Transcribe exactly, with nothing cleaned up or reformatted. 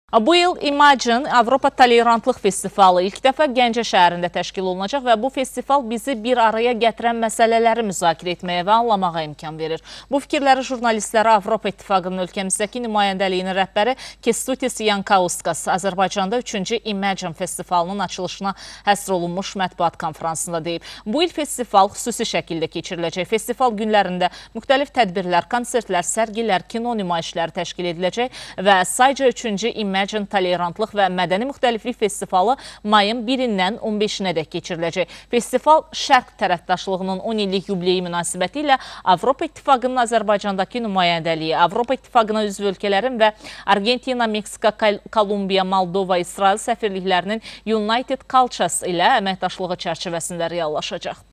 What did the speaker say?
Bu il Imagine Avropa Tolerantlıq Festivalı ilk dəfə Gəncə şəhərində təşkil olunacaq və bu festival bizi bir araya gətirən məsələləri müzakirə etməyə və anlamağa imkan verir. Bu fikirləri jurnalistlərə Avropa İttifaqının ölkəmizdəki nümayəndəliyinin rəhbəri Kestutis Yankauskas Azərbaycanda üçüncü Imagine Festivalının açılışına həsr olunmuş mətbuat konferansında deyib. Bu il festival xüsusi şəkildə keçiriləcək. Festival günlərində müxtəlif tədbirlər, konsertlər, sərgilər, kino nümayişləri təşkil ediləcək və sayca üçüncü Imagine Imagine Tolerantlıq və Mədəni Müxtəliflik Festivalı mayın birindən on beşinə dək keçiriləcək. Festival Şərq tərəfdaşlığının on illik yubileyi münasibəti ilə Avropa İttifaqının Azərbaycandakı nümayəndəliyi, Avropa İttifaqına üzv ölkələrin və Argentina, Meksika, Kolumbiya, Moldova, İsrail səfirliklərinin United Cultures ilə əməkdaşlığı çərçivəsində reallaşacaq.